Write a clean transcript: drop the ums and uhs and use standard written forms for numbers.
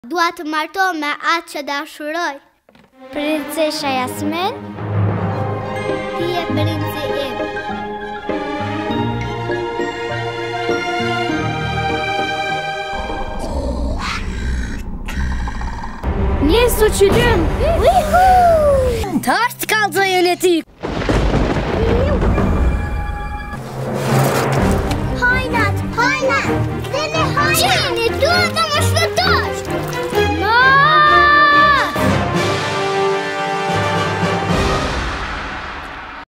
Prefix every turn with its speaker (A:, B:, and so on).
A: Duhet të martohem me atë që dashuroj.
B: Princesha Jasmin?
A: Ti je princi im.
B: Njerëz të qyllym! Tash kallzoj e ti.
A: Hajnat! Dhe ne